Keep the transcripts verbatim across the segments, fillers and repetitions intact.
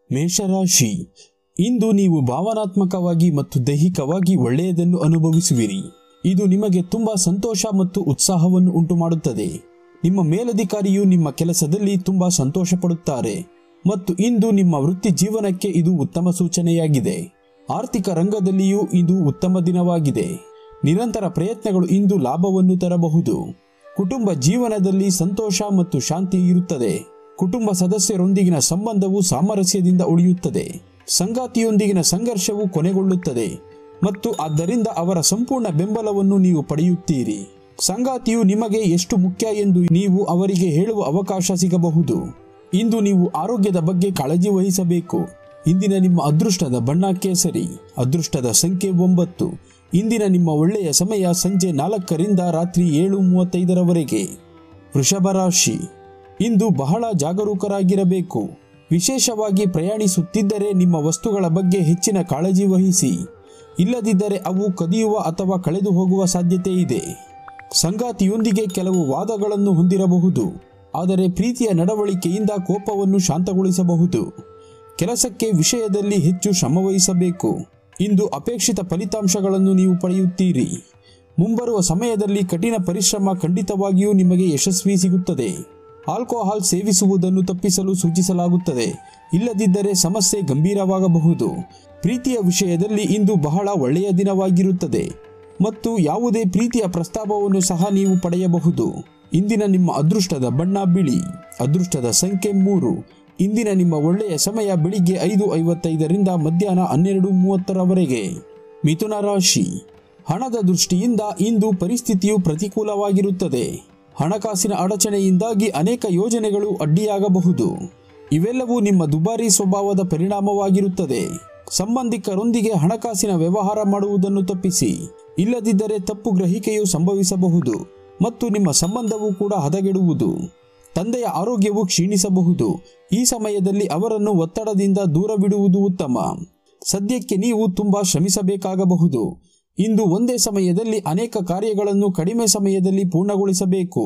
ಮೇಷರಾಶಿ, ಇಂದು ನೀವು ಭಾವನಾತ್ಮಕವಾಗಿ ಮತ್ತು ದೈಹಿಕವಾಗಿ ಒಳ್ಳೆಯದನ್ನು ಅನುಭವಿಸುವಿರಿ. ಇದು ನಿಮಗೆ ತುಂಬಾ ಸಂತೋಷ ಮತ್ತು ಉತ್ಸಾಹವನ್ನು ಉಂಟುಮಾಡುತ್ತದೆ. ನಿಮ್ಮ ಮೇಲಧಿಕಾರಿಯು ನಿಮ್ಮ ಕೆಲಸದಲ್ಲಿ ತುಂಬಾ ಸಂತೋಷ ಪಡುತ್ತಾರೆ ಮತ್ತು ಇಂದು ನಿಮ್ಮ ವೃತ್ತಿ ಜೀವನಕ್ಕೆ ಇದು ಉತ್ತಮ ಸೂಚನೆಯಾಗಿದೆ. ಆರ್ಥಿಕ ರಂಗದಲ್ಲಿಯೂ ಇದು ಉತ್ತಮ ದಿನವಾಗಿದೆ. ನಿರಂತರ ಪ್ರಯತ್ನಗಳು ಇಂದು ಲಾಭವನ್ನು ತರಬಹುದು. ಕುಟುಂಬ ಜೀವನದಲ್ಲಿ ಸಂತೋಷ ಮತ್ತು ಶಾಂತಿ ಇರುತ್ತದೆ. ಕುಟುಂಬ ಸದಸ್ಯರೊಂದಿಗಿನ ಸಂಬಂಧವು ಸಾಮರಸ್ಯದಿಂದ ಉಳಿಯುತ್ತದೆ. ಸಂಗಾತಿಯೊಂದಿಗಿನ ಸಂಘರ್ಷವು ಕೊನೆಗೊಳ್ಳುತ್ತದೆ ಮತ್ತು ಆದ್ದರಿಂದ ಅವರ ಸಂಪೂರ್ಣ ಬೆಂಬಲವನ್ನು ನೀವು ಪಡೆಯುತ್ತೀರಿ. ಸಂಗಾತಿಯು ನಿಮಗೆ ಎಷ್ಟು ಮುಖ್ಯ ಎಂದು ನೀವು ಅವರಿಗೆ ಹೇಳುವ ಅವಕಾಶ ಸಿಗಬಹುದು. ಇಂದು ನೀವು ಆರೋಗ್ಯದ ಬಗ್ಗೆ ಕಾಳಜಿ ವಹಿಸಬೇಕು. ಇಂದಿನ ನಿಮ್ಮ ಅದೃಷ್ಟದ ಬಣ್ಣ ಕೇಸರಿ. ಅದೃಷ್ಟದ ಸಂಖ್ಯೆ ಒಂಬತ್ತು. ಇಂದಿನ ನಿಮ್ಮ ಒಳ್ಳೆಯ ಸಮಯ ಸಂಜೆ ನಾಲ್ಕರಿಂದ ರಾತ್ರಿ ಏಳು ಮೂವತ್ತೈದರವರೆಗೆ. ವೃಷಭ ರಾಶಿ, ಇಂದು ಬಹಳ ಜಾಗರೂಕರಾಗಿರಬೇಕು. ವಿಶೇಷವಾಗಿ ಪ್ರಯಾಣಿಸುತ್ತಿದ್ದರೆ ನಿಮ್ಮ ವಸ್ತುಗಳ ಬಗ್ಗೆ ಹೆಚ್ಚಿನ ಕಾಳಜಿ ವಹಿಸಿ. ಇಲ್ಲದಿದ್ದರೆ ಅವು ಕದಿಯುವ ಅಥವಾ ಕಳೆದು ಹೋಗುವ ಸಾಧ್ಯತೆ ಇದೆ. ಸಂಗಾತಿಯೊಂದಿಗೆ ಕೆಲವು ವಾದಗಳನ್ನು ಹೊಂದಿರಬಹುದು, ಆದರೆ ಪ್ರೀತಿಯ ನಡವಳಿಕೆಯಿಂದ ಕೋಪವನ್ನು ಶಾಂತಗೊಳಿಸಬಹುದು. ಕೆಲಸಕ್ಕೆ ವಿಷಯದಲ್ಲಿ ಹೆಚ್ಚು ಶ್ರಮವಹಿಸಬೇಕು. ಇಂದು ಅಪೇಕ್ಷಿತ ಫಲಿತಾಂಶಗಳನ್ನು ನೀವು ಪಡೆಯುತ್ತೀರಿ. ಮುಂಬರುವ ಸಮಯದಲ್ಲಿ ಕಠಿಣ ಪರಿಶ್ರಮ ಖಂಡಿತವಾಗಿಯೂ ನಿಮಗೆ ಯಶಸ್ವಿ ಸಿಗುತ್ತದೆ. ಆಲ್ಕೋಹಾಲ್ ಸೇವಿಸುವುದನ್ನು ತಪ್ಪಿಸಲು ಸೂಚಿಸಲಾಗುತ್ತದೆ. ಇಲ್ಲದಿದ್ದರೆ ಸಮಸ್ಯೆ ಗಂಭೀರವಾಗಬಹುದು. ಪ್ರೀತಿಯ ವಿಷಯದಲ್ಲಿ ಇಂದು ಬಹಳ ಒಳ್ಳೆಯ ದಿನವಾಗಿರುತ್ತದೆ ಮತ್ತು ಯಾವುದೇ ಪ್ರೀತಿಯ ಪ್ರಸ್ತಾಪವನ್ನು ಸಹ ನೀವು ಪಡೆಯಬಹುದು. ಇಂದಿನ ನಿಮ್ಮ ಅದೃಷ್ಟದ ಬಣ್ಣ ಬಿಳಿ. ಅದೃಷ್ಟದ ಸಂಖ್ಯೆ ಮೂರು. ಇಂದಿನ ನಿಮ್ಮ ಒಳ್ಳೆಯ ಸಮಯ ಬೆಳಿಗ್ಗೆ ಐದು ಐವತ್ತೈದರಿಂದ ಮಧ್ಯಾಹ್ನ ಹನ್ನೆರಡು ಮೂವತ್ತರವರೆಗೆ. ಮಿಥುನ ರಾಶಿ, ಹಣದ ದೃಷ್ಟಿಯಿಂದ ಇಂದು ಪರಿಸ್ಥಿತಿಯು ಪ್ರತಿಕೂಲವಾಗಿರುತ್ತದೆ. ಹಣಕಾಸಿನ ಅಡಚಣೆಯಿಂದಾಗಿ ಅನೇಕ ಯೋಜನೆಗಳು ಅಡ್ಡಿಯಾಗಬಹುದು. ಇವೆಲ್ಲವೂ ನಿಮ್ಮ ದುಬಾರಿ ಸ್ವಭಾವದ ಪರಿಣಾಮವಾಗಿರುತ್ತದೆ. ಸಂಬಂಧಿಕರೊಂದಿಗೆ ಹಣಕಾಸಿನ ವ್ಯವಹಾರ ಮಾಡುವುದನ್ನು ತಪ್ಪಿಸಿ. ಇಲ್ಲದಿದ್ದರೆ ತಪ್ಪು ಗ್ರಹಿಕೆಯು ಸಂಭವಿಸಬಹುದು ಮತ್ತು ನಿಮ್ಮ ಸಂಬಂಧವೂ ಕೂಡ ಹದಗೆಡುವುದು. ತಂದೆಯ ಆರೋಗ್ಯವು ಕ್ಷೀಣಿಸಬಹುದು. ಈ ಸಮಯದಲ್ಲಿ ಅವರನ್ನು ಒತ್ತಡದಿಂದ ದೂರವಿಡುವುದು ಉತ್ತಮ. ಸದ್ಯಕ್ಕೆ ನೀವು ತುಂಬಾ ಶ್ರಮಿಸಬೇಕಾಗಬಹುದು. ಇಂದು ಒಂದೇ ಸಮಯದಲ್ಲಿ ಅನೇಕ ಕಾರ್ಯಗಳನ್ನು ಕಡಿಮೆ ಸಮಯದಲ್ಲಿ ಪೂರ್ಣಗೊಳಿಸಬೇಕು.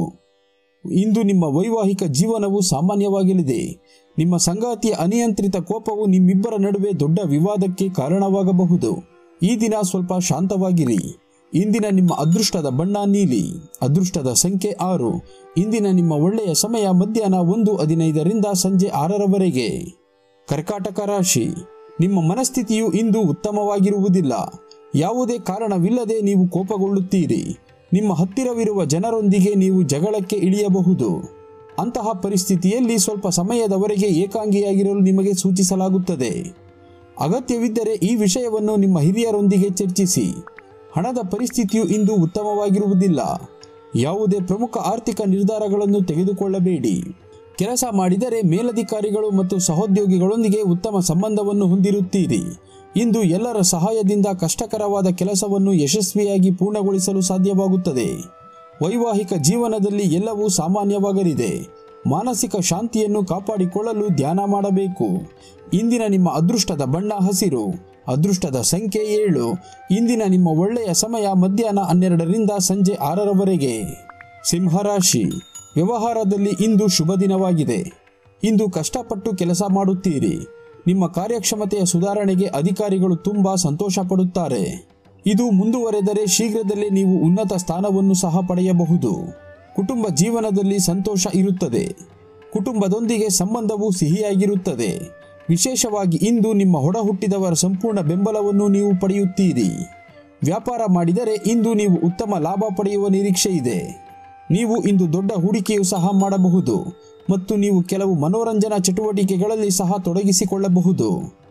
ಇಂದು ನಿಮ್ಮ ವೈವಾಹಿಕ ಜೀವನವು ಸಾಮಾನ್ಯವಾಗಲಿದೆ. ನಿಮ್ಮ ಸಂಗಾತಿಯ ಅನಿಯಂತ್ರಿತ ಕೋಪವು ನಿಮ್ಮಿಬ್ಬರ ನಡುವೆ ದೊಡ್ಡ ವಿವಾದಕ್ಕೆ ಕಾರಣವಾಗಬಹುದು. ಈ ದಿನ ಸ್ವಲ್ಪ ಶಾಂತವಾಗಿರಿ. ಇಂದಿನ ನಿಮ್ಮ ಅದೃಷ್ಟದ ಬಣ್ಣ ನೀಲಿ. ಅದೃಷ್ಟದ ಸಂಖ್ಯೆ ಆರು. ಇಂದಿನ ನಿಮ್ಮ ಒಳ್ಳೆಯ ಸಮಯ ಮಧ್ಯಾಹ್ನ ಒಂದು ಹದಿನೈದರಿಂದ ಸಂಜೆ ಆರರವರೆಗೆ. ಕರ್ಕಾಟಕ ರಾಶಿ, ನಿಮ್ಮ ಮನಸ್ಥಿತಿಯು ಇಂದು ಉತ್ತಮವಾಗಿರುವುದಿಲ್ಲ. ಯಾವುದೇ ಕಾರಣವಿಲ್ಲದೆ ನೀವು ಕೋಪಗೊಳ್ಳುತ್ತೀರಿ. ನಿಮ್ಮ ಹತ್ತಿರವಿರುವ ಜನರೊಂದಿಗೆ ನೀವು ಜಗಳಕ್ಕೆ ಇಳಿಯಬಹುದು. ಅಂತಹ ಪರಿಸ್ಥಿತಿಯಲ್ಲಿ ಸ್ವಲ್ಪ ಸಮಯದವರೆಗೆ ಏಕಾಂಗಿಯಾಗಿರಲು ನಿಮಗೆ ಸೂಚಿಸಲಾಗುತ್ತದೆ. ಅಗತ್ಯವಿದ್ದರೆ ಈ ವಿಷಯವನ್ನು ನಿಮ್ಮ ಹಿರಿಯರೊಂದಿಗೆ ಚರ್ಚಿಸಿ. ಹಣದ ಪರಿಸ್ಥಿತಿಯು ಇಂದು ಉತ್ತಮವಾಗಿರುವುದಿಲ್ಲ. ಯಾವುದೇ ಪ್ರಮುಖ ಆರ್ಥಿಕ ನಿರ್ಧಾರಗಳನ್ನು ತೆಗೆದುಕೊಳ್ಳಬೇಡಿ. ಕೆಲಸ ಮಾಡಿದರೆ ಮೇಲಧಿಕಾರಿಗಳು ಮತ್ತು ಸಹೋದ್ಯೋಗಿಗಳೊಂದಿಗೆ ಉತ್ತಮ ಸಂಬಂಧವನ್ನು ಹೊಂದಿರುತ್ತೀರಿ. ಇಂದು ಎಲ್ಲರ ಸಹಾಯದಿಂದ ಕಷ್ಟಕರವಾದ ಕೆಲಸವನ್ನು ಯಶಸ್ವಿಯಾಗಿ ಪೂರ್ಣಗೊಳಿಸಲು ಸಾಧ್ಯವಾಗುತ್ತದೆ. ವೈವಾಹಿಕ ಜೀವನದಲ್ಲಿ ಎಲ್ಲವೂ ಸಾಮಾನ್ಯವಾಗಲಿದೆ. ಮಾನಸಿಕ ಶಾಂತಿಯನ್ನು ಕಾಪಾಡಿಕೊಳ್ಳಲು ಧ್ಯಾನ ಮಾಡಬೇಕು. ಇಂದಿನ ನಿಮ್ಮ ಅದೃಷ್ಟದ ಬಣ್ಣ ಹಸಿರು. ಅದೃಷ್ಟದ ಸಂಖ್ಯೆ ಏಳು. ಇಂದಿನ ನಿಮ್ಮ ಒಳ್ಳೆಯ ಸಮಯ ಮಧ್ಯಾಹ್ನ ಹನ್ನೆರಡರಿಂದ ಸಂಜೆ ಆರರವರೆಗೆ. ಸಿಂಹರಾಶಿ, ವ್ಯವಹಾರದಲ್ಲಿ ಇಂದು ಶುಭ ದಿನವಾಗಿದೆ. ಇಂದು ಕಷ್ಟಪಟ್ಟು ಕೆಲಸ ಮಾಡುತ್ತೀರಿ. ನಿಮ್ಮ ಕಾರ್ಯಕ್ಷಮತೆಯ ಸುಧಾರಣೆಗೆ ಅಧಿಕಾರಿಗಳು ತುಂಬಾ ಸಂತೋಷ ಪಡುತ್ತಾರೆ. ಇದು ಮುಂದುವರೆದರೆ ಶೀಘ್ರದಲ್ಲೇ ನೀವು ಉನ್ನತ ಸ್ಥಾನವನ್ನು ಸಹ ಪಡೆಯಬಹುದು. ಕುಟುಂಬ ಜೀವನದಲ್ಲಿ ಸಂತೋಷ ಇರುತ್ತದೆ. ಕುಟುಂಬದೊಂದಿಗೆ ಸಂಬಂಧವು ಸಿಹಿಯಾಗಿರುತ್ತದೆ. ವಿಶೇಷವಾಗಿ ಇಂದು ನಿಮ್ಮ ಹೊಡ ಹುಟ್ಟಿದವರ ಸಂಪೂರ್ಣ ಬೆಂಬಲವನ್ನು ನೀವು ಪಡೆಯುತ್ತೀರಿ. ವ್ಯಾಪಾರ ಮಾಡಿದರೆ ಇಂದು ನೀವು ಉತ್ತಮ ಲಾಭ ಪಡೆಯುವ ನಿರೀಕ್ಷೆ ಇದೆ. ನೀವು ಇಂದು ದೊಡ್ಡ ಹೂಡಿಕೆಯೂ ಸಹ ಮಾಡಬಹುದು ಮತ್ತು ನೀವು ಕೆಲವು ಮನೋರಂಜನಾ ಚಟುವಟಿಕೆಗಳಲ್ಲಿ ಸಹ ತೊಡಗಿಸಿಕೊಳ್ಳಬಹುದು.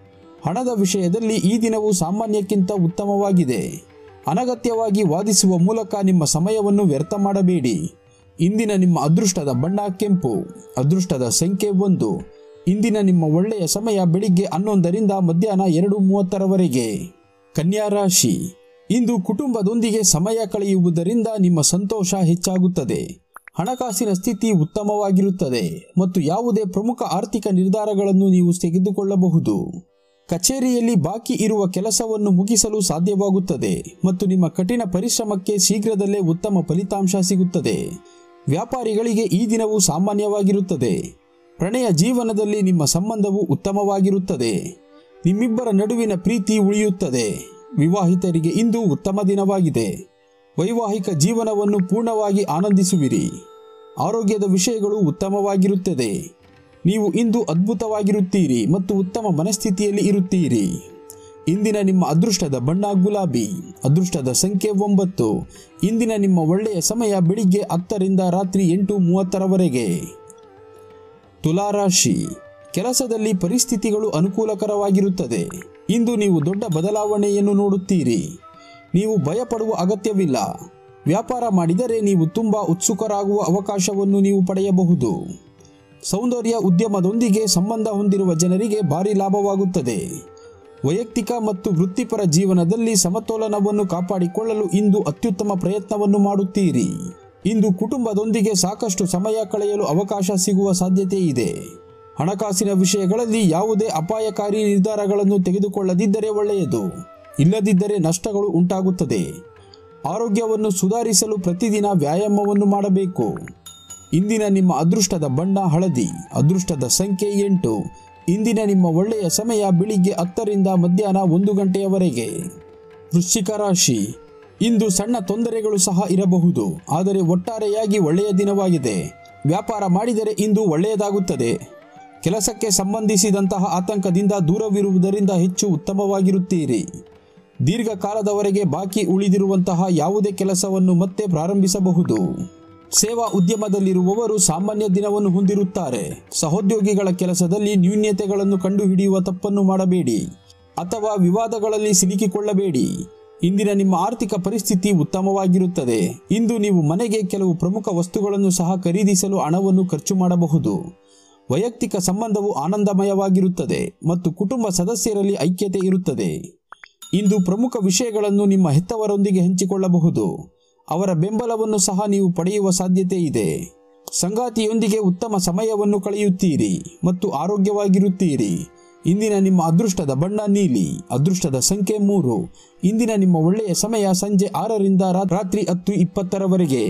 ಹಣದ ವಿಷಯದಲ್ಲಿ ಈ ದಿನವು ಸಾಮಾನ್ಯಕ್ಕಿಂತ ಉತ್ತಮವಾಗಿದೆ. ಅನಗತ್ಯವಾಗಿ ವಾದಿಸುವ ಮೂಲಕ ನಿಮ್ಮ ಸಮಯವನ್ನು ವ್ಯರ್ಥ ಮಾಡಬೇಡಿ. ಇಂದಿನ ನಿಮ್ಮ ಅದೃಷ್ಟದ ಬಣ್ಣ ಕೆಂಪು. ಅದೃಷ್ಟದ ಸಂಖ್ಯೆ ಒಂದು. ಇಂದಿನ ನಿಮ್ಮ ಒಳ್ಳೆಯ ಸಮಯ ಬೆಳಿಗ್ಗೆ ಹನ್ನೊಂದರಿಂದ ಮಧ್ಯಾಹ್ನ ಎರಡು ಮೂವತ್ತರವರೆಗೆ. ಕನ್ಯಾ ರಾಶಿ, ಇಂದು ಕುಟುಂಬದೊಂದಿಗೆ ಸಮಯ ಕಳೆಯುವುದರಿಂದ ನಿಮ್ಮ ಸಂತೋಷ ಹೆಚ್ಚಾಗುತ್ತದೆ. ಹಣಕಾಸಿನ ಸ್ಥಿತಿ ಉತ್ತಮವಾಗಿರುತ್ತದೆ ಮತ್ತು ಯಾವುದೇ ಪ್ರಮುಖ ಆರ್ಥಿಕ ನಿರ್ಧಾರಗಳನ್ನು ನೀವು ತೆಗೆದುಕೊಳ್ಳಬಹುದು. ಕಚೇರಿಯಲ್ಲಿ ಬಾಕಿ ಇರುವ ಕೆಲಸವನ್ನು ಮುಗಿಸಲು ಸಾಧ್ಯವಾಗುತ್ತದೆ ಮತ್ತು ನಿಮ್ಮ ಕಠಿಣ ಪರಿಶ್ರಮಕ್ಕೆ ಶೀಘ್ರದಲ್ಲೇ ಉತ್ತಮ ಫಲಿತಾಂಶ ಸಿಗುತ್ತದೆ. ವ್ಯಾಪಾರಿಗಳಿಗೆ ಈ ದಿನವು ಸಾಮಾನ್ಯವಾಗಿರುತ್ತದೆ. ಪ್ರಣಯ ಜೀವನದಲ್ಲಿ ನಿಮ್ಮ ಸಂಬಂಧವು ಉತ್ತಮವಾಗಿರುತ್ತದೆ. ನಿಮ್ಮಿಬ್ಬರ ನಡುವಿನ ಪ್ರೀತಿ ಉಳಿಯುತ್ತದೆ. ವಿವಾಹಿತರಿಗೆ ಇಂದು ಉತ್ತಮ ದಿನವಾಗಿದೆ. ವೈವಾಹಿಕ ಜೀವನವನ್ನು ಪೂರ್ಣವಾಗಿ ಆನಂದಿಸುವಿರಿ. ಆರೋಗ್ಯದ ವಿಷಯಗಳು ಉತ್ತಮವಾಗಿರುತ್ತದೆ. ನೀವು ಇಂದು ಅದ್ಭುತವಾಗಿರುತ್ತೀರಿ ಮತ್ತು ಉತ್ತಮ ಮನಸ್ಥಿತಿಯಲ್ಲಿ ಇರುತ್ತೀರಿ. ಇಂದಿನ ನಿಮ್ಮ ಅದೃಷ್ಟದ ಬಣ್ಣ ಗುಲಾಬಿ. ಅದೃಷ್ಟದ ಸಂಖ್ಯೆ ಒಂಬತ್ತು. ಇಂದಿನ ನಿಮ್ಮ ಒಳ್ಳೆಯ ಸಮಯ ಬೆಳಿಗ್ಗೆ ಹತ್ತರಿಂದ ರಾತ್ರಿ ಎಂಟು ಮೂವತ್ತರವರೆಗೆ. ತುಲಾರಾಶಿ. ಕೆಲಸದಲ್ಲಿ ಪರಿಸ್ಥಿತಿಗಳು ಅನುಕೂಲಕರವಾಗಿರುತ್ತದೆ. ಇಂದು ನೀವು ದೊಡ್ಡ ಬದಲಾವಣೆಯನ್ನು ನೋಡುತ್ತೀರಿ. ನೀವು ಭಯಪಡುವ ಅಗತ್ಯವಿಲ್ಲ. ವ್ಯಾಪಾರ ಮಾಡಿದರೆ ನೀವು ತುಂಬ ಉತ್ಸುಕರಾಗುವ ಅವಕಾಶವನ್ನು ನೀವು ಪಡೆಯಬಹುದು. ಸೌಂದರ್ಯ ಉದ್ಯಮದೊಂದಿಗೆ ಸಂಬಂಧ ಹೊಂದಿರುವ ಜನರಿಗೆ ಭಾರಿ ಲಾಭವಾಗುತ್ತದೆ. ವೈಯಕ್ತಿಕ ಮತ್ತು ವೃತ್ತಿಪರ ಜೀವನದಲ್ಲಿ ಸಮತೋಲನವನ್ನು ಕಾಪಾಡಿಕೊಳ್ಳಲು ಇಂದು ಅತ್ಯುತ್ತಮ ಪ್ರಯತ್ನವನ್ನು ಮಾಡುತ್ತೀರಿ. ಇಂದು ಕುಟುಂಬದೊಂದಿಗೆ ಸಾಕಷ್ಟು ಸಮಯ ಕಳೆಯಲು ಅವಕಾಶ ಸಿಗುವ ಸಾಧ್ಯತೆ ಇದೆ. ಹಣಕಾಸಿನ ವಿಷಯಗಳಲ್ಲಿ ಯಾವುದೇ ಅಪಾಯಕಾರಿ ನಿರ್ಧಾರಗಳನ್ನು ತೆಗೆದುಕೊಳ್ಳದಿದ್ದರೆ ಒಳ್ಳೆಯದು. ಇಲ್ಲದಿದ್ದರೆ ನಷ್ಟಗಳು ಉಂಟಾಗುತ್ತದೆ. ಆರೋಗ್ಯವನ್ನು ಸುಧಾರಿಸಲು ಪ್ರತಿದಿನ ವ್ಯಾಯಾಮವನ್ನು ಮಾಡಬೇಕು. ಇಂದಿನ ನಿಮ್ಮ ಅದೃಷ್ಟದ ಬಣ್ಣ ಹಳದಿ. ಅದೃಷ್ಟದ ಸಂಖ್ಯೆ ಎಂಟು. ಇಂದಿನ ನಿಮ್ಮ ಒಳ್ಳೆಯ ಸಮಯ ಬೆಳಿಗ್ಗೆ ಹತ್ತರಿಂದ ಮಧ್ಯಾಹ್ನ ಒಂದು ಗಂಟೆಯವರೆಗೆ. ವೃಶ್ಚಿಕ ರಾಶಿ. ಇಂದು ಸಣ್ಣ ತೊಂದರೆಗಳು ಸಹ ಇರಬಹುದು, ಆದರೆ ಒಟ್ಟಾರೆಯಾಗಿ ಒಳ್ಳೆಯ ದಿನವಾಗಿದೆ. ವ್ಯಾಪಾರ ಮಾಡಿದರೆ ಇಂದು ಒಳ್ಳೆಯದಾಗುತ್ತದೆ. ಕೆಲಸಕ್ಕೆ ಸಂಬಂಧಿಸಿದಂತಹ ಆತಂಕದಿಂದ ದೂರವಿರುವುದರಿಂದ ಹೆಚ್ಚು ಉತ್ತಮವಾಗಿರುತ್ತೀರಿ. ದೀರ್ಘಕಾಲದವರೆಗೆ ಬಾಕಿ ಉಳಿದಿರುವಂತಹ ಯಾವುದೇ ಕೆಲಸವನ್ನು ಮತ್ತೆ ಪ್ರಾರಂಭಿಸಬಹುದು. ಸೇವಾ ಉದ್ಯಮದಲ್ಲಿರುವವರು ಸಾಮಾನ್ಯ ದಿನವನ್ನು ಹೊಂದಿರುತ್ತಾರೆ. ಸಹೋದ್ಯೋಗಿಗಳ ಕೆಲಸದಲ್ಲಿ ನ್ಯೂನ್ಯತೆಗಳನ್ನು ಕಂಡುಹಿಡಿಯುವ ತಪ್ಪನ್ನು ಮಾಡಬೇಡಿ ಅಥವಾ ವಿವಾದಗಳಲ್ಲಿ ಸಿಲುಕಿಕೊಳ್ಳಬೇಡಿ. ಇಂದಿನ ನಿಮ್ಮ ಆರ್ಥಿಕ ಪರಿಸ್ಥಿತಿ ಉತ್ತಮವಾಗಿರುತ್ತದೆ. ಇಂದು ನೀವು ಮನೆಗೆ ಕೆಲವು ಪ್ರಮುಖ ವಸ್ತುಗಳನ್ನು ಸಹ ಖರೀದಿಸಲು ಹಣವನ್ನು ಖರ್ಚು ಮಾಡಬಹುದು. ವೈಯಕ್ತಿಕ ಸಂಬಂಧವು ಆನಂದಮಯವಾಗಿರುತ್ತದೆ ಮತ್ತು ಕುಟುಂಬ ಸದಸ್ಯರಲ್ಲಿ ಐಕ್ಯತೆ ಇರುತ್ತದೆ. ಇಂದು ಪ್ರಮುಖ ವಿಷಯಗಳನ್ನು ನಿಮ್ಮ ಹೆತ್ತವರೊಂದಿಗೆ ಹಂಚಿಕೊಳ್ಳಬಹುದು. ಅವರ ಬೆಂಬಲವನ್ನು ಸಹ ನೀವು ಪಡೆಯುವ ಸಾಧ್ಯತೆ ಇದೆ. ಸಂಗಾತಿಯೊಂದಿಗೆ ಉತ್ತಮ ಸಮಯವನ್ನು ಕಳೆಯುತ್ತೀರಿ ಮತ್ತು ಆರೋಗ್ಯವಾಗಿರುತ್ತೀರಿ. ಇಂದಿನ ನಿಮ್ಮ ಅದೃಷ್ಟದ ಬಣ್ಣ ನೀಲಿ. ಅದೃಷ್ಟದ ಸಂಖ್ಯೆ ಮೂರು. ಇಂದಿನ ನಿಮ್ಮ ಒಳ್ಳೆಯ ಸಮಯ ಸಂಜೆ ಆರರಿಂದ ರಾತ್ರಿ ಹತ್ತು ಇಪ್ಪತ್ತರವರೆಗೆ.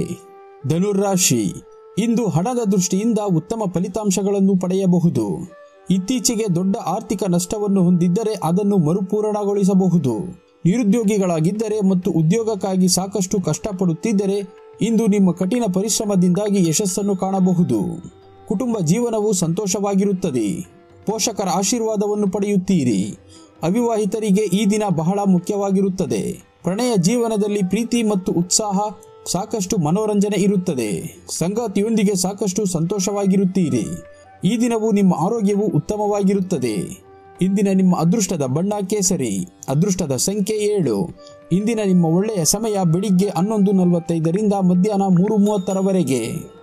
ಧನುರಾಶಿ. ಇಂದು ಹಣದ ದೃಷ್ಟಿಯಿಂದ ಉತ್ತಮ ಫಲಿತಾಂಶಗಳನ್ನು ಪಡೆಯಬಹುದು. ಇತ್ತೀಚೆಗೆ ದೊಡ್ಡ ಆರ್ಥಿಕ ನಷ್ಟವನ್ನು ಹೊಂದಿದ್ದರೆ ಅದನ್ನು ಮರುಪೂರಣಗೊಳಿಸಬಹುದು. ನಿರುದ್ಯೋಗಿಗಳಾಗಿದ್ದರೆ ಮತ್ತು ಉದ್ಯೋಗಕ್ಕಾಗಿ ಸಾಕಷ್ಟು ಕಷ್ಟಪಡುತ್ತಿದ್ದರೆ ಇಂದು ನಿಮ್ಮ ಕಠಿಣ ಪರಿಶ್ರಮದಿಂದಾಗಿ ಯಶಸ್ಸನ್ನು ಕಾಣಬಹುದು. ಕುಟುಂಬ ಜೀವನವು ಸಂತೋಷವಾಗಿರುತ್ತದೆ. ಪೋಷಕರ ಆಶೀರ್ವಾದವನ್ನು ಪಡೆಯುತ್ತೀರಿ. ಅವಿವಾಹಿತರಿಗೆ ಈ ದಿನ ಬಹಳ ಮುಖ್ಯವಾಗಿರುತ್ತದೆ. ಪ್ರಣಯ ಜೀವನದಲ್ಲಿ ಪ್ರೀತಿ ಮತ್ತು ಉತ್ಸಾಹ, ಸಾಕಷ್ಟು ಮನೋರಂಜನೆ ಇರುತ್ತದೆ. ಸಂಗಾತಿಯೊಂದಿಗೆ ಸಾಕಷ್ಟು ಸಂತೋಷವಾಗಿರುತ್ತೀರಿ. ಈ ದಿನವೂ ನಿಮ್ಮ ಆರೋಗ್ಯವು ಉತ್ತಮವಾಗಿರುತ್ತದೆ. ಇಂದಿನ ನಿಮ್ಮ ಅದೃಷ್ಟದ ಬಣ್ಣ ಕೇಸರಿ. ಅದೃಷ್ಟದ ಸಂಖ್ಯೆ ಏಳು. ಇಂದಿನ ನಿಮ್ಮ ಒಳ್ಳೆಯ ಸಮಯ ಬೆಳಿಗ್ಗೆ ಹನ್ನೊಂದು ನಲವತ್ತೈದರಿಂದ ಮಧ್ಯಾಹ್ನ ಮೂರು ಮೂವತ್ತರವರೆಗೆ.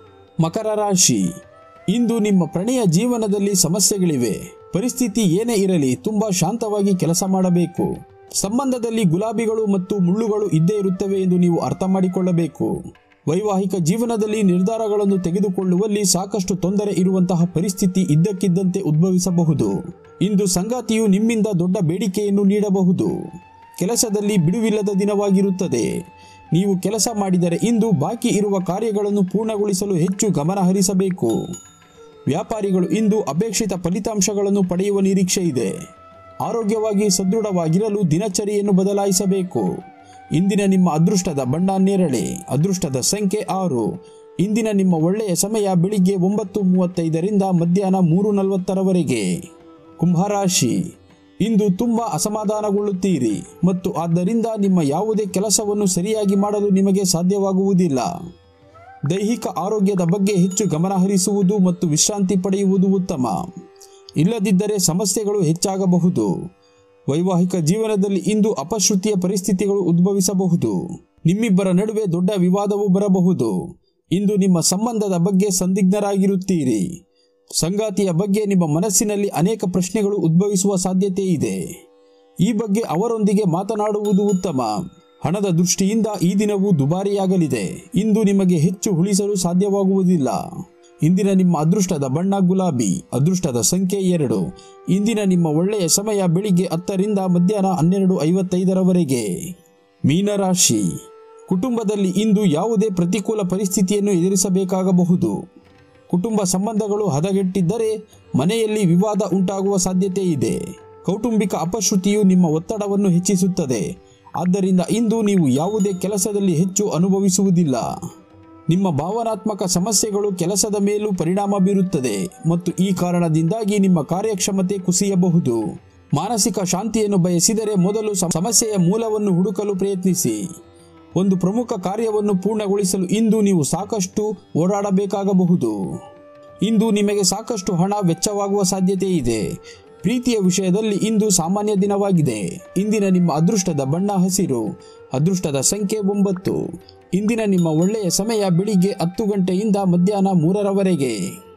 ಮಕರ ರಾಶಿ. ಇಂದು ನಿಮ್ಮ ಪ್ರಣಯ ಜೀವನದಲ್ಲಿ ಸಮಸ್ಯೆಗಳಿವೆ. ಪರಿಸ್ಥಿತಿ ಏನೇ ಇರಲಿ ತುಂಬಾ ಶಾಂತವಾಗಿ ಕೆಲಸ ಮಾಡಬೇಕು. ಸಂಬಂಧದಲ್ಲಿ ಗುಲಾಬಿಗಳು ಮತ್ತು ಮುಳ್ಳುಗಳು ಇದ್ದೇ ಇರುತ್ತವೆ ಎಂದು ನೀವು ಅರ್ಥ ಮಾಡಿಕೊಳ್ಳಬೇಕು. ವೈವಾಹಿಕ ಜೀವನದಲ್ಲಿ ನಿರ್ಧಾರಗಳನ್ನು ತೆಗೆದುಕೊಳ್ಳುವಲ್ಲಿ ಸಾಕಷ್ಟು ತೊಂದರೆ ಇರುವಂತಹ ಪರಿಸ್ಥಿತಿ ಇದ್ದಕ್ಕಿದ್ದಂತೆ ಉದ್ಭವಿಸಬಹುದು. ಇಂದು ಸಂಗಾತಿಯು ನಿಮ್ಮಿಂದ ದೊಡ್ಡ ಬೇಡಿಕೆಯನ್ನು ನೀಡಬಹುದು. ಕೆಲಸದಲ್ಲಿ ಬಿಡುವಿಲ್ಲದ ದಿನವಾಗಿರುತ್ತದೆ. ನೀವು ಕೆಲಸ ಮಾಡಿದರೆ ಇಂದು ಬಾಕಿ ಇರುವ ಕಾರ್ಯಗಳನ್ನು ಪೂರ್ಣಗೊಳಿಸಲು ಹೆಚ್ಚು ಗಮನ ಹರಿಸಬೇಕು. ವ್ಯಾಪಾರಿಗಳು ಇಂದು ಅಪೇಕ್ಷಿತ ಫಲಿತಾಂಶಗಳನ್ನು ಪಡೆಯುವ ನಿರೀಕ್ಷೆ ಇದೆ. ಆರೋಗ್ಯವಾಗಿ ಸದೃಢವಾಗಿರಲು ದಿನಚರಿಯನ್ನು ಬದಲಾಯಿಸಬೇಕು. ಇಂದಿನ ನಿಮ್ಮ ಅದೃಷ್ಟದ ಬಣ್ಣ ನೇರಳೆ. ಅದೃಷ್ಟದ ಸಂಖ್ಯೆ ಆರು. ಇಂದಿನ ನಿಮ್ಮ ಒಳ್ಳೆಯ ಸಮಯ ಬೆಳಿಗ್ಗೆ ಒಂಬತ್ತು ಮೂವತ್ತೈದರಿಂದ ಮಧ್ಯಾಹ್ನ ಮೂರು ನಲವತ್ತರವರೆಗೆ. ಕುಂಭರಾಶಿ. ಇಂದು ತುಂಬ ಅಸಮಾಧಾನಗೊಳ್ಳುತ್ತೀರಿ ಮತ್ತು ಆದ್ದರಿಂದ ನಿಮ್ಮ ಯಾವುದೇ ಕೆಲಸವನ್ನು ಸರಿಯಾಗಿ ಮಾಡಲು ನಿಮಗೆ ಸಾಧ್ಯವಾಗುವುದಿಲ್ಲ. ದೈಹಿಕ ಆರೋಗ್ಯದ ಬಗ್ಗೆ ಹೆಚ್ಚು ಗಮನ ಹರಿಸುವುದು ಮತ್ತು ವಿಶ್ರಾಂತಿ ಪಡೆಯುವುದು ಉತ್ತಮ. ಇಲ್ಲದಿದ್ದರೆ ಸಮಸ್ಯೆಗಳು ಹೆಚ್ಚಾಗಬಹುದು. ವೈವಾಹಿಕ ಜೀವನದಲ್ಲಿ ಇಂದು ಅಪಶ್ರುತಿಯ ಪರಿಸ್ಥಿತಿಗಳು ಉದ್ಭವಿಸಬಹುದು. ನಿಮ್ಮಿಬ್ಬರ ನಡುವೆ ದೊಡ್ಡ ವಿವಾದವು ಬರಬಹುದು. ಇಂದು ನಿಮ್ಮ ಸಂಬಂಧದ ಬಗ್ಗೆ ಸಂದಿಗ್ಧರಾಗಿರುತ್ತೀರಿ. ಸಂಗಾತಿಯ ಬಗ್ಗೆ ನಿಮ್ಮ ಮನಸ್ಸಿನಲ್ಲಿ ಅನೇಕ ಪ್ರಶ್ನೆಗಳು ಉದ್ಭವಿಸುವ ಸಾಧ್ಯತೆ ಇದೆ. ಈ ಬಗ್ಗೆ ಅವರೊಂದಿಗೆ ಮಾತನಾಡುವುದು ಉತ್ತಮ. ಹಣದ ದೃಷ್ಟಿಯಿಂದ ಈ ದಿನವು ದುಬಾರಿಯಾಗಲಿದೆ. ಇಂದು ನಿಮಗೆ ಹೆಚ್ಚು ಉಳಿಸಲು ಸಾಧ್ಯವಾಗುವುದಿಲ್ಲ. ಇಂದಿನ ನಿಮ್ಮ ಅದೃಷ್ಟದ ಬಣ್ಣ ಗುಲಾಬಿ. ಅದೃಷ್ಟದ ಸಂಖ್ಯೆ ಎರಡು. ಇಂದಿನ ನಿಮ್ಮ ಒಳ್ಳೆಯ ಸಮಯ ಬೆಳಿಗ್ಗೆ ಹತ್ತರಿಂದ ಮಧ್ಯಾಹ್ನ ಹನ್ನೆರಡು ಐವತ್ತೈದರವರೆಗೆ. ಮೀನರಾಶಿ. ಕುಟುಂಬದಲ್ಲಿ ಇಂದು ಯಾವುದೇ ಪ್ರತಿಕೂಲ ಪರಿಸ್ಥಿತಿಯನ್ನು ಎದುರಿಸಬೇಕಾಗಬಹುದು. ಕುಟುಂಬ ಸಂಬಂಧಗಳು ಹದಗೆಟ್ಟಿದ್ದರೆ ಮನೆಯಲ್ಲಿ ವಿವಾದ ಉಂಟಾಗುವ ಸಾಧ್ಯತೆ ಇದೆ. ಕೌಟುಂಬಿಕ ಅಪಶ್ರುತಿಯು ನಿಮ್ಮ ಒತ್ತಡವನ್ನು ಹೆಚ್ಚಿಸುತ್ತದೆ. ಆದ್ದರಿಂದ ಇಂದು ನೀವು ಯಾವುದೇ ಕೆಲಸದಲ್ಲಿ ಹೆಚ್ಚು ಅನುಭವಿಸುವುದಿಲ್ಲ. ನಿಮ್ಮ ಭಾವನಾತ್ಮಕ ಸಮಸ್ಯೆಗಳು ಕೆಲಸದ ಮೇಲೂ ಪರಿಣಾಮ ಬೀರುತ್ತದೆ ಮತ್ತು ಈ ಕಾರಣದಿಂದಾಗಿ ನಿಮ್ಮ ಕಾರ್ಯಕ್ಷಮತೆ ಕುಸಿಯಬಹುದು. ಮಾನಸಿಕ ಶಾಂತಿಯನ್ನು ಬಯಸಿದರೆ ಮೊದಲು ಸಮಸ್ಯೆಯ ಮೂಲವನ್ನು ಹುಡುಕಲು ಪ್ರಯತ್ನಿಸಿ. ಒಂದು ಪ್ರಮುಖ ಕಾರ್ಯವನ್ನು ಪೂರ್ಣಗೊಳಿಸಲು ಇಂದು ನೀವು ಸಾಕಷ್ಟು ಓಡಾಡಬೇಕಾಗಬಹುದು. ಇಂದು ನಿಮಗೆ ಸಾಕಷ್ಟು ಹಣ ವೆಚ್ಚವಾಗುವ ಸಾಧ್ಯತೆ ಇದೆ. ಪ್ರೀತಿಯ ವಿಷಯದಲ್ಲಿ ಇಂದು ಸಾಮಾನ್ಯ ದಿನವಾಗಿದೆ. ಇಂದಿನ ನಿಮ್ಮ ಅದೃಷ್ಟದ ಬಣ್ಣ ಹಸಿರು. ಅದೃಷ್ಟದ ಸಂಖ್ಯೆ ಒಂಬತ್ತು. ಇಂದಿನ ನಿಮ್ಮ ಒಳ್ಳೆಯ ಸಮಯ ಬೆಳಿಗ್ಗೆ ಹತ್ತು ಗಂಟೆಯಿಂದ ಮಧ್ಯಾಹ್ನ ಮೂರರವರೆಗೆ.